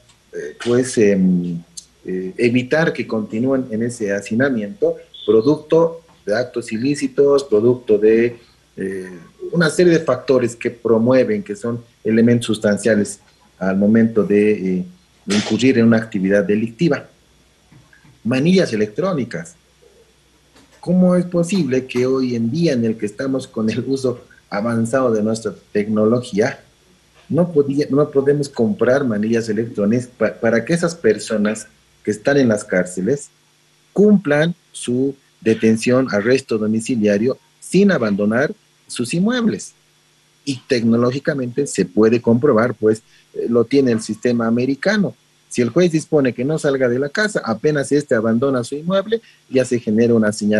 evitar que continúen en ese hacinamiento, producto de actos ilícitos, producto de una serie de factores que promueven, que son elementos sustanciales al momento de incurrir en una actividad delictiva. Manillas electrónicas. ¿Cómo es posible que hoy en día, en el que estamos con el uso avanzado de nuestra tecnología, no podemos comprar manillas electrónicas para que esas personas que están en las cárceles cumplan su detención, arresto domiciliario sin abandonar sus inmuebles? Y tecnológicamente se puede comprobar, pues lo tiene el sistema americano. Si el juez dispone que no salga de la casa, apenas abandona su inmueble, ya se genera una señal,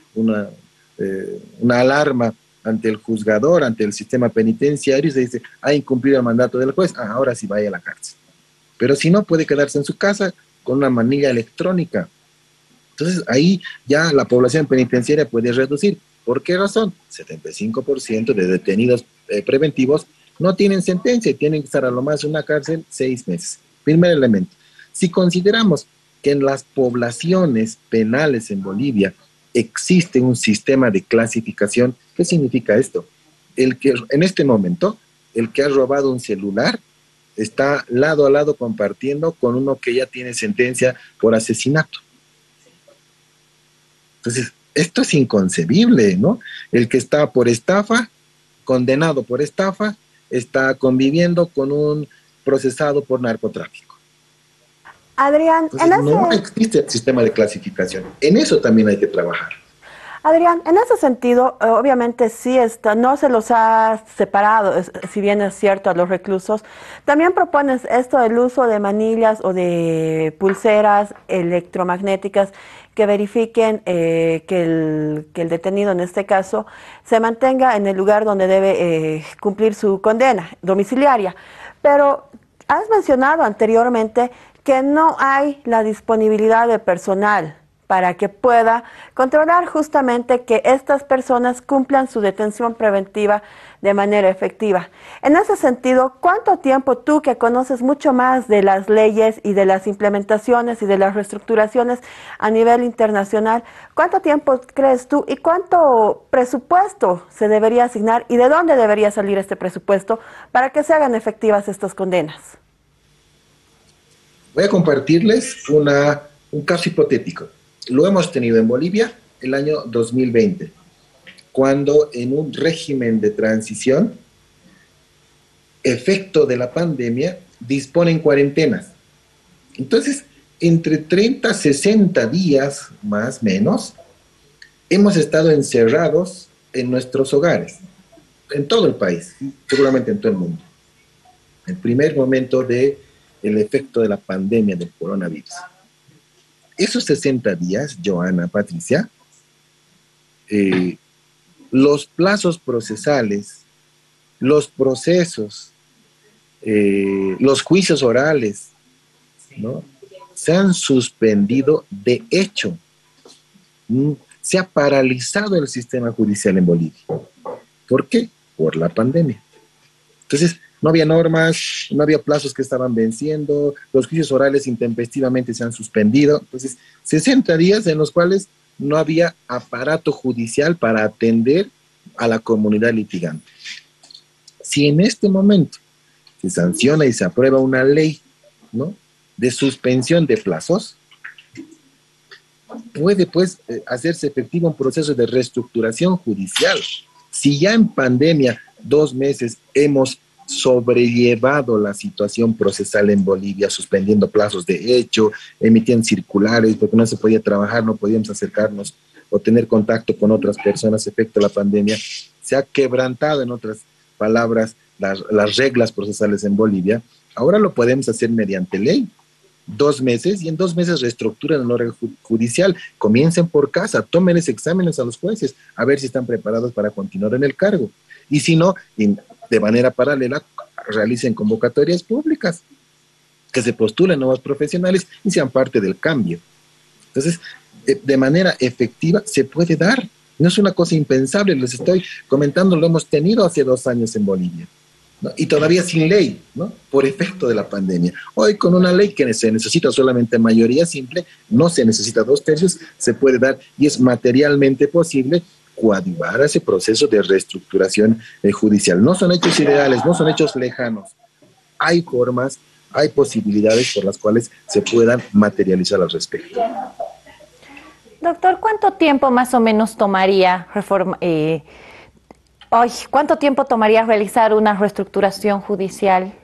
una alarma ante el juzgador, ante el sistema penitenciario, y se dice, ha incumplido el mandato del juez, ahora sí vaya a la cárcel. Pero si no, puede quedarse en su casa con una manilla electrónica. Entonces ahí ya la población penitenciaria puede reducir. ¿Por qué razón? 75% de detenidos preventivos no tienen sentencia y tienen que estar a lo más en una cárcel 6 meses. Primer elemento. Si consideramos que en las poblaciones penales en Bolivia existe un sistema de clasificación, ¿qué significa esto? En este momento, el que ha robado un celular está lado a lado compartiendo con uno que ya tiene sentencia por asesinato. Entonces, esto es inconcebible, ¿no? El que está por estafa, condenado por estafa, está conviviendo con un procesado por narcotráfico. Adrián, entonces, no existe el sistema de clasificación. En eso también hay que trabajar. Adrián, en ese sentido, obviamente sí no se los ha separado, si bien es cierto, a los reclusos. También propones esto del uso de manillas o de pulseras electromagnéticas que verifiquen que el detenido, en este caso, se mantenga en el lugar donde debe cumplir su condena domiciliaria. Pero has mencionado anteriormente que no hay la disponibilidad de personal para que pueda controlar justamente que estas personas cumplan su detención preventiva de manera efectiva. En ese sentido, ¿cuánto tiempo tú, que conoces mucho más de las leyes y de las implementaciones y de las reestructuraciones a nivel internacional, cuánto tiempo crees tú y cuánto presupuesto se debería asignar y de dónde debería salir este presupuesto para que se hagan efectivas estas condenas? Voy a compartirles un caso hipotético. Lo hemos tenido en Bolivia el año 2020, cuando en un régimen de transición, efecto de la pandemia, disponen cuarentenas. Entonces, entre 30 a 60 días, más o menos, hemos estado encerrados en nuestros hogares, en todo el país, seguramente en todo el mundo. El primer momento del efecto de la pandemia del coronavirus. Esos 60 días, Joana, Patricia, los plazos procesales, los procesos, los juicios orales, ¿no?, se han suspendido de hecho. Se ha paralizado el sistema judicial en Bolivia. ¿Por qué? Por la pandemia. Entonces, no había normas, no había plazos que estaban venciendo, los juicios orales intempestivamente se han suspendido. Entonces, 60 días en los cuales no había aparato judicial para atender a la comunidad litigante. Si en este momento se sanciona y se aprueba una ley, ¿no?, de suspensión de plazos, puede pues hacerse efectivo un proceso de reestructuración judicial. Si ya en pandemia 2 meses hemos sobrellevado la situación procesal en Bolivia, suspendiendo plazos de hecho, emitiendo circulares, porque no se podía trabajar, no podíamos acercarnos o tener contacto con otras personas efecto de la pandemia, se ha quebrantado, en otras palabras, las reglas procesales en Bolivia. Ahora lo podemos hacer mediante ley. 2 meses, y en 2 meses reestructuran el órgano judicial, comiencen por casa, tómenles exámenes a los jueces, a ver si están preparados para continuar en el cargo, y si no, de manera paralela, realicen convocatorias públicas, que se postulen nuevos profesionales y sean parte del cambio. Entonces, de manera efectiva se puede dar, no es una cosa impensable, les estoy comentando, lo hemos tenido hace 2 años en Bolivia, ¿no?, y todavía sin ley, ¿no?, por efecto de la pandemia. Hoy con una ley que se necesita solamente mayoría simple, no se necesita 2/3, se puede dar y es materialmente posible coadyuvar a ese proceso de reestructuración judicial. No son hechos ideales, no son hechos lejanos. Hay formas, hay posibilidades por las cuales se puedan materializar al respecto. Doctor, ¿cuánto tiempo más o menos tomaría ¿cuánto tiempo tomaría realizar una reestructuración judicial?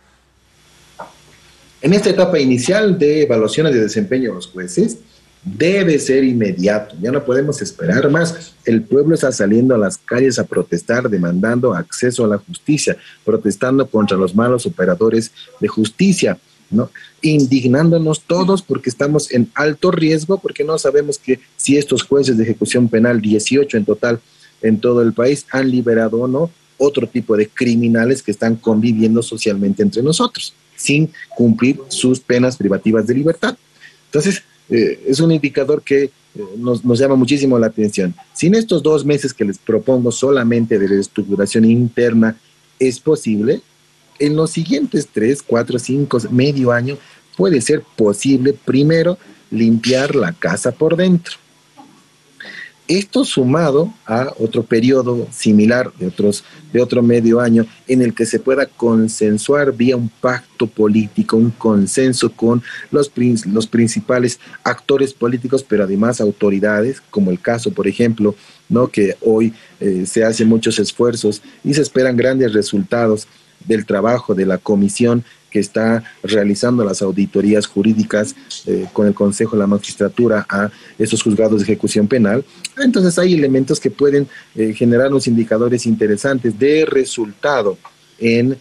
En esta etapa inicial de evaluaciones de desempeño de los jueces, debe ser inmediato, ya no podemos esperar más. El pueblo está saliendo a las calles a protestar, demandando acceso a la justicia, protestando contra los malos operadores de justicia, ¿no?, indignándonos todos porque estamos en alto riesgo, porque no sabemos que si estos jueces de ejecución penal, 18 en total, en todo el país, han liberado o no otro tipo de criminales que están conviviendo socialmente entre nosotros, sin cumplir sus penas privativas de libertad. Entonces, es un indicador que nos llama muchísimo la atención. Si en estos 2 meses que les propongo solamente de reestructuración interna es posible, en los siguientes 3, 4, 5, medio año, puede ser posible, primero, limpiar la casa por dentro. Esto sumado a otro periodo similar de otro medio año en el que se pueda consensuar vía un pacto político, un consenso con los principales actores políticos, pero además autoridades, como el caso, por ejemplo, ¿no?, que hoy se hacen muchos esfuerzos y se esperan grandes resultados del trabajo de la comisión que está realizando las auditorías jurídicas con el Consejo de la Magistratura a esos juzgados de ejecución penal. Entonces hay elementos que pueden generar unos indicadores interesantes de resultado en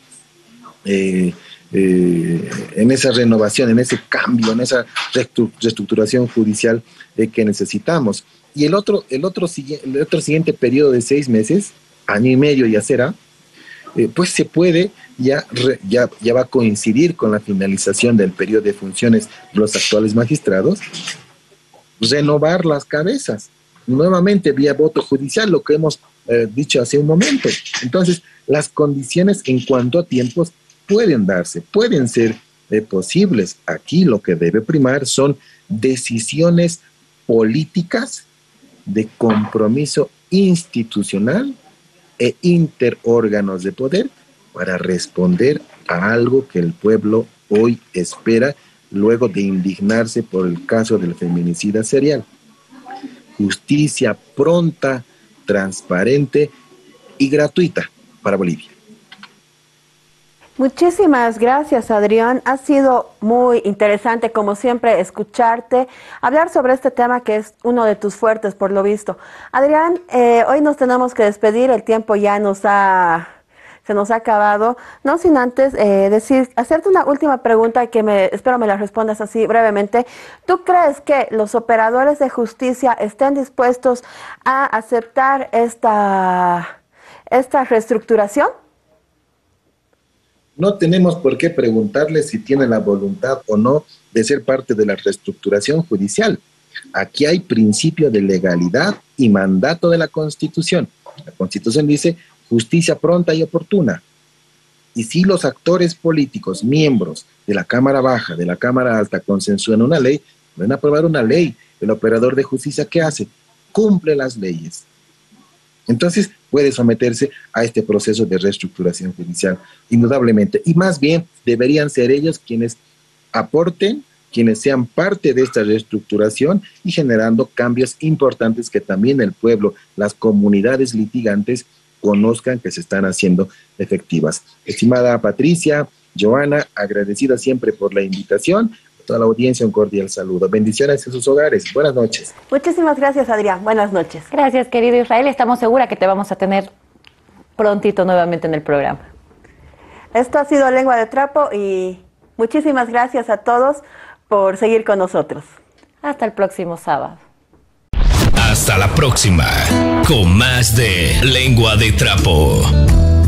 esa renovación, en ese cambio, en esa reestructuración judicial que necesitamos. Y el otro siguiente periodo de 6 meses, año y medio ya será, pues se puede, ya va a coincidir con la finalización del periodo de funciones de los actuales magistrados, renovar las cabezas, nuevamente vía voto judicial, lo que hemos dicho hace un momento. Entonces, las condiciones en cuanto a tiempos pueden darse, pueden ser posibles. Aquí lo que debe primar son decisiones políticas de compromiso institucional e interórganos de poder para responder a algo que el pueblo hoy espera luego de indignarse por el caso del feminicida serial. Justicia pronta, transparente y gratuita para Bolivia. Muchísimas gracias, Adrián. Ha sido muy interesante, como siempre, escucharte, hablar sobre este tema que es uno de tus fuertes, por lo visto. Adrián, hoy nos tenemos que despedir, el tiempo ya se nos ha acabado, no sin antes hacerte una última pregunta que espero me la respondas así brevemente. ¿Tú crees que los operadores de justicia estén dispuestos a aceptar esta reestructuración? No tenemos por qué preguntarles si tienen la voluntad o no de ser parte de la reestructuración judicial. Aquí hay principio de legalidad y mandato de la Constitución. La Constitución dice justicia pronta y oportuna. Y si los actores políticos, miembros de la Cámara Baja, de la Cámara Alta, consensúan una ley, van a aprobar una ley. El operador de justicia, ¿qué hace? Cumple las leyes. Entonces puede someterse a este proceso de reestructuración judicial, indudablemente. Y más bien deberían ser ellos quienes aporten, quienes sean parte de esta reestructuración y generando cambios importantes que también el pueblo, las comunidades litigantes conozcan que se están haciendo efectivas. Estimada Patricia, Joana, agradecida siempre por la invitación. A toda la audiencia un cordial saludo. Bendiciones en sus hogares. Buenas noches. Muchísimas gracias, Adrián. Buenas noches. Gracias, querido Israel. Estamos seguras que te vamos a tener prontito nuevamente en el programa. Esto ha sido Lengua de Trapo y muchísimas gracias a todos por seguir con nosotros. Hasta el próximo sábado. Hasta la próxima, con más de Lengua de Trapo.